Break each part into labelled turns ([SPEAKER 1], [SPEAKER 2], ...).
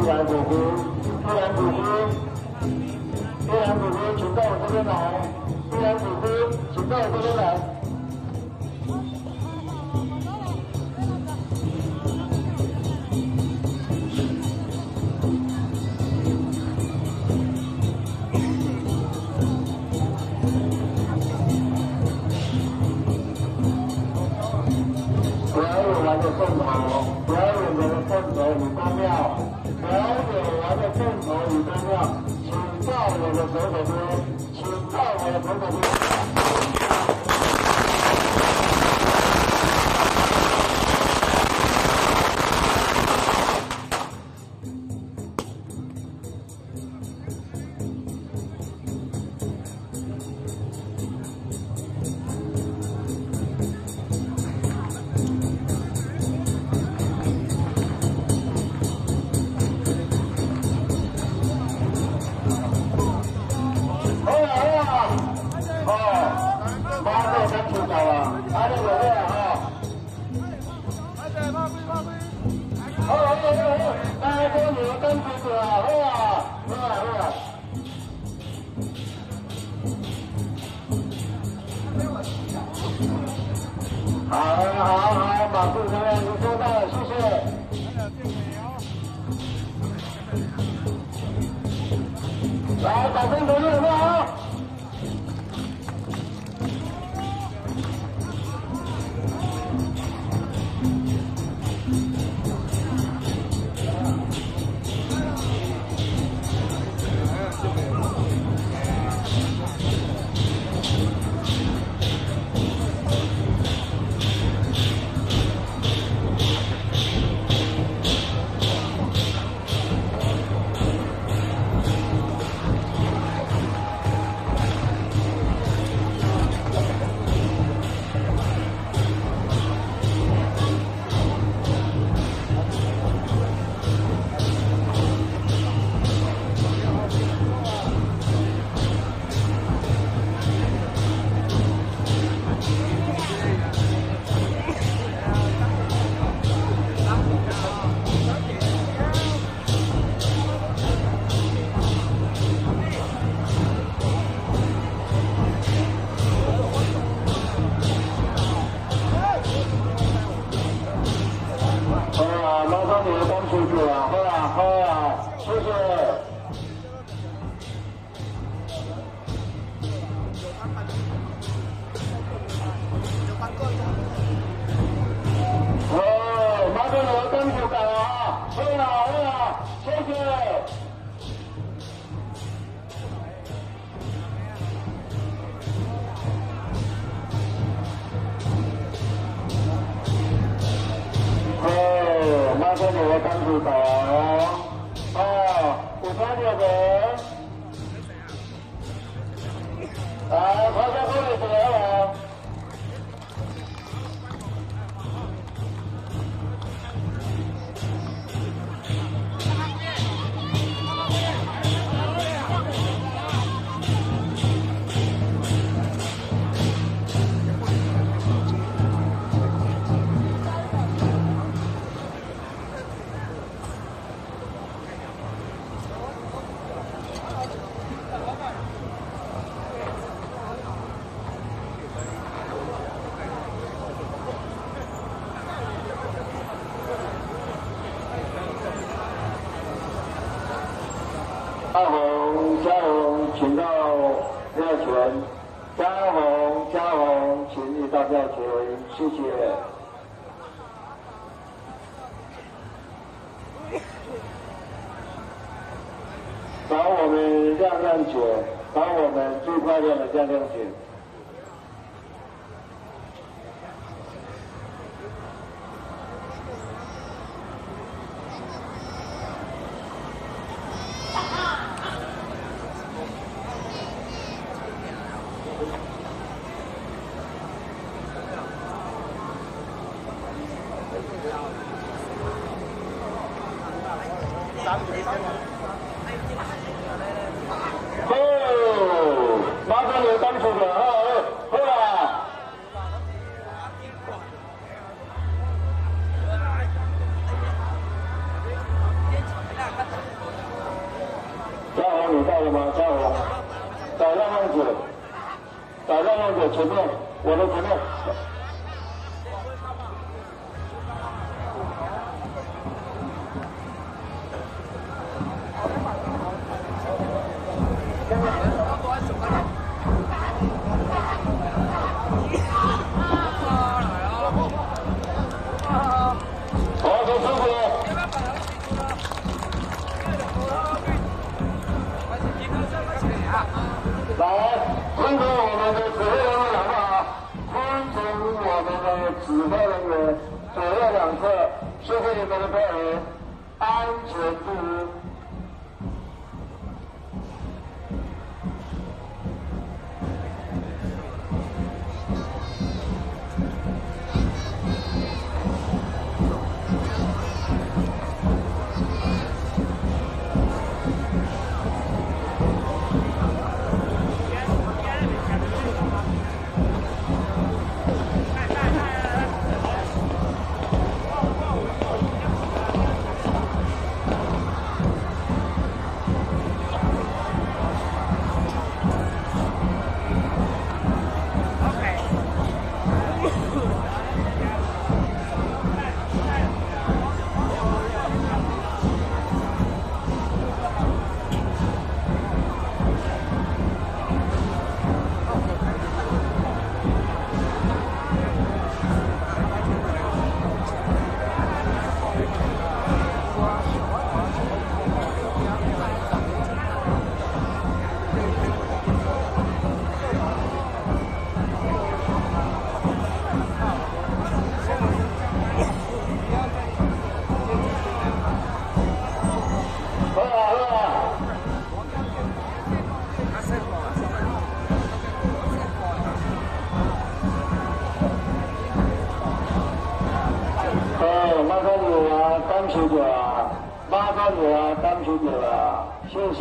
[SPEAKER 1] 然古菇，玉兰古菇，玉兰古菇，请到我这边来。玉兰古菇，请到我这边来。表演完的凤头，表演完的凤头与公庙，表演完的凤头与公庙，请到我的手手边，请到我的手手边。好，马副主任，您收到了，谢谢。来，掌声鼓励好不好？嘉宏，请到票前。嘉宏，请你到票前，谢谢。把我们亮亮酒，把我们最漂亮的亮亮酒。马上有当处的，好啦。 到了吗？加油！找让样子，找让样子，前面，我的前面。来，听从我们的指挥人员好不好？听从我们的指挥人员，左右两侧，谢谢你们的配合，安全第一。单曲者啊，麻烦你啊，单曲者啊，谢谢。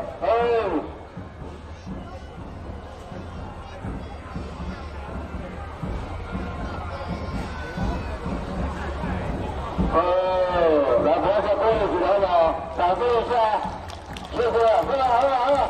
[SPEAKER 1] 来，不要再多了几条了，掌声一下，谢谢。好。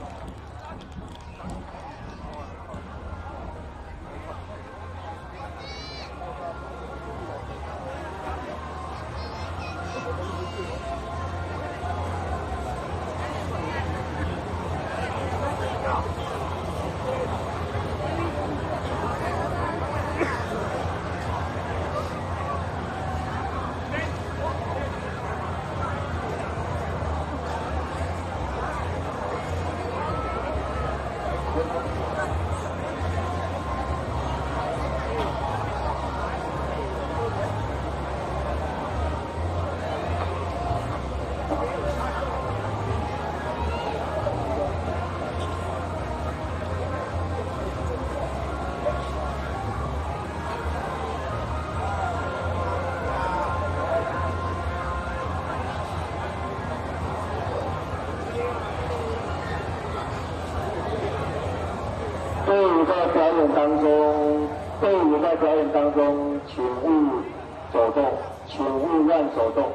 [SPEAKER 1] 队伍在表演当中，请勿走动，请勿乱走动。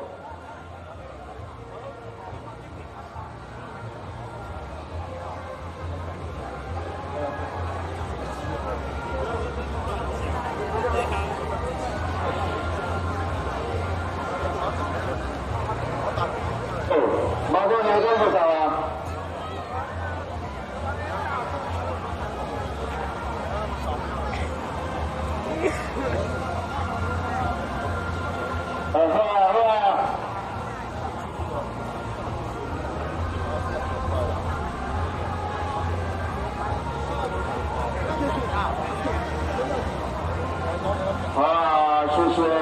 [SPEAKER 1] 马上有多少啊？谢谢。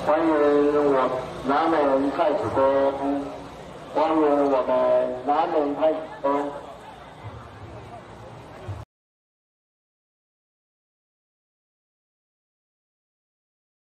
[SPEAKER 1] 欢迎我南门太子宫，欢迎我们南门太子宫。